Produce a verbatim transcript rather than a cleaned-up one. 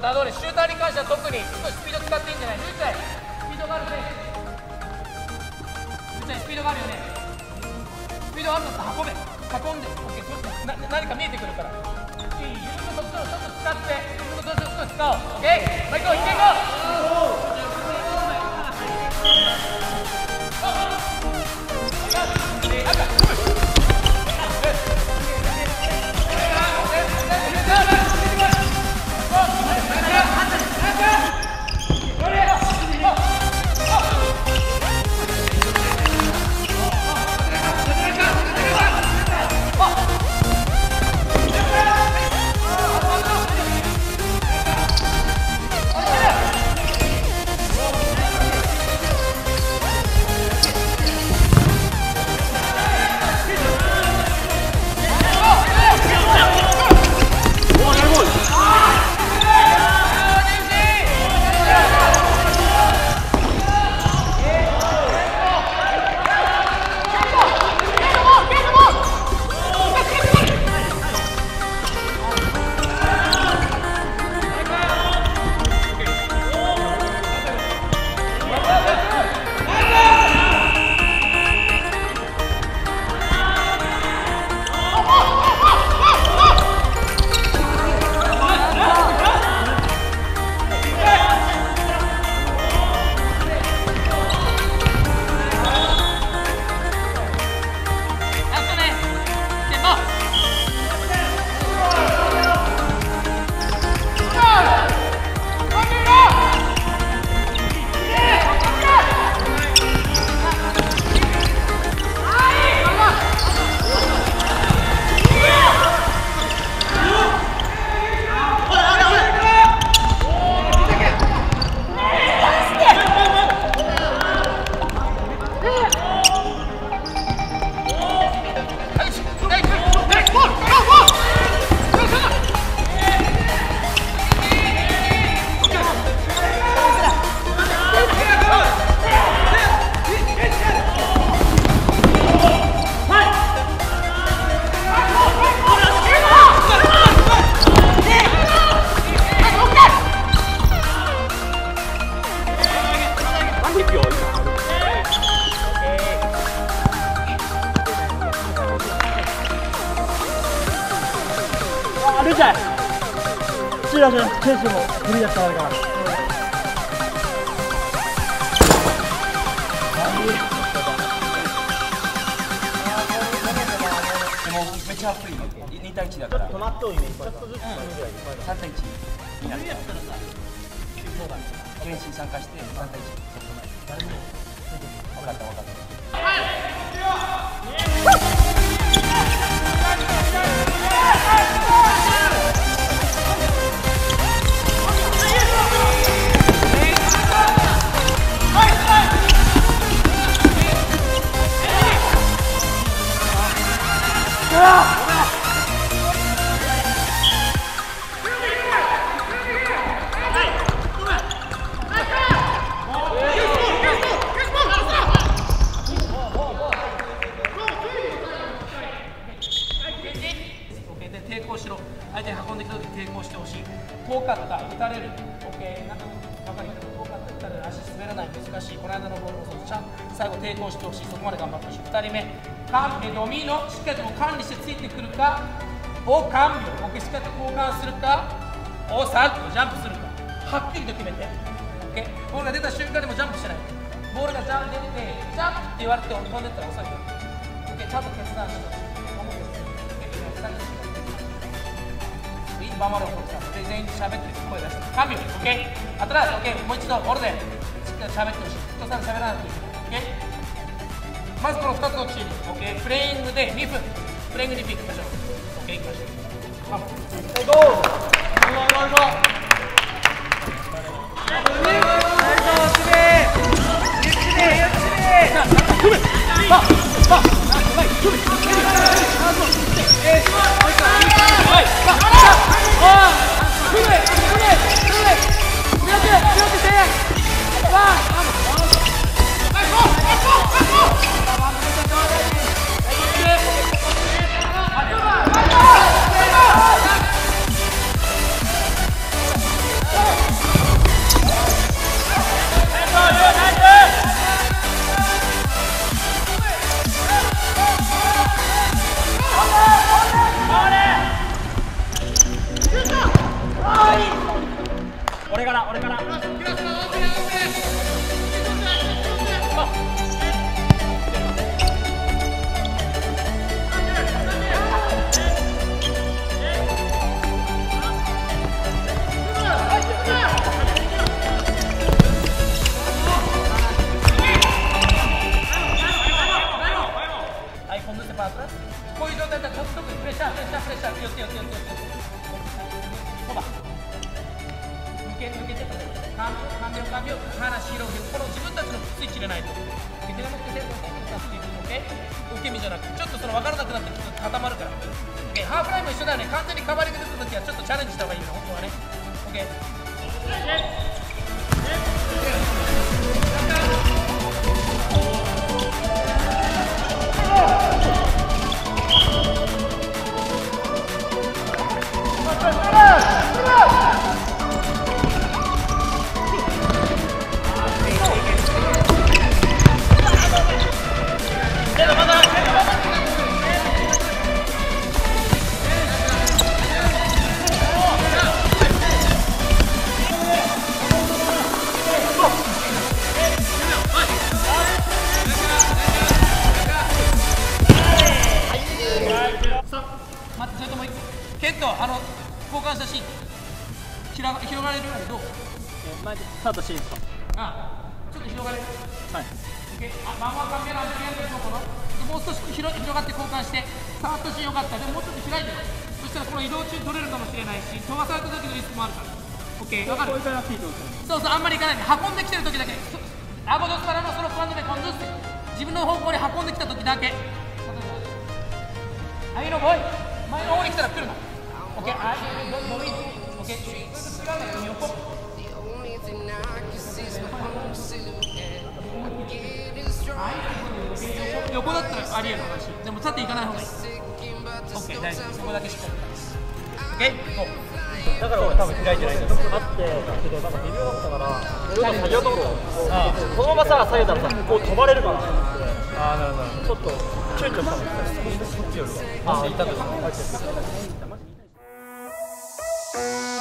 ター通り、シューターに関しては特に少しスピード使っていいんじゃない？ルーチャイ、スピードがある選手。ルーチャイ、スピードがあるよね。スピードあるんだったら運べ、運んで、オッケー、それな何か見えてくるから。いい、自分の特徴をちょっと使って、自分の特徴を少し使おう。オッケー、まあ、行こう、行っていこう。 ルーチャイ、シーラス選手もフリーだったわけだから。 でもめっちゃ熱いの。に対いちだから。 止まっとうイメージ。ちょっとずつさん対いちになった。練習参加してさん対いち。誰も分かった分かった。 相手に運んできたとき抵抗してほしい。遠かった、打たれる。OK、なんか分かります。遠かった、打たれる。足滑らない、難しい。この間のボールもそう、ちゃん最後抵抗してほしい。そこまで頑張ってほしい。ふたりめ、カンペドミノ、しっかりと管理してついてくるか、を看病、OK、しっかりと交換するか、をさっとジャンプするか、はっきりと決めて。OK、ボールが出た瞬間でもジャンプしない。ボールがジャンプ出て、ジャンプって言われて飛んでったら遅いから。OK、ちゃんと決断してほしい。バマロコさんで全員で喋って声出してカンビオ、オッケー。あとはオッケー、もう一度オルでしっかり喋ってほしい。人さん喋らないといけない。オッケー。まずこのふたつのチーム、オッケー。プレイングでにふん、プレイングにふんいきましょう。オッケー、いきましょう。はい、ゴー。ゴーゴーゴー。Let's go! したら寄って寄って寄って寄ってほら抜け抜けてかんかんびょうかんびょう話広げるこの自分たちのスイッチ入れないと受け手がなくて受け身じゃなくてちょっとその分からなくなってちょっと固まるから OK ハーフラインも一緒だよね完全にカバーリング出た時はちょっとチャレンジした方がいいの本当はね OKケント、あの交換したシーン広が広がれるようにどう？ 前でスタートしていいですか？ ああ、ちょっと広がれる。はい。あ、まあまあカメラでやるでしょこの。もう少し広広がって交換してスタートシーンよかった。でももうちょっと開いてよ。そしたらこの移動中取れるかもしれないし、飛ばされた時のリスクもあるから。オッケー、わかる？そうそう、あんまりいかないで、運んできてる時だけ。アゴドスからのそのプランドで今度自分の方向に運んできた時だけ。あいのボイ、前の方に来たら来るの。オッケー、あいのボイ、オッケー。違うんだけど横。横だったらありえる話。でも立っていかない方がいい。オッケー、大丈夫。そこだけしっかり。オッケー、ゴー。 だから俺多分開いてないんだよ。あってけどなんか微妙だったから俺が作業とここのままさ左右だったらこう飛ばれるからと思って、ああなるほど、ちょっと躊躇したのです。そっちよりは。ああ、痛くない。